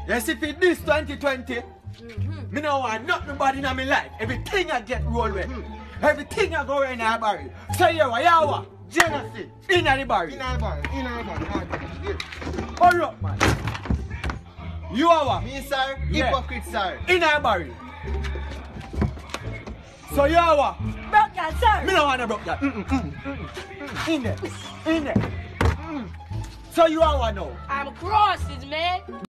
You see, for this 2020, me no want nothing nobody in my life. Everything I get roll with. Everything I go in the barrel. So you what? Genesis. In the barrel. Hurry up, man. You are what? Me, sir? Yeah. Hypocrite, sir. In the barrel. So you are what? Broke that, sir. Me no want to broke that. In there. So you are what now? I'm crosses, man.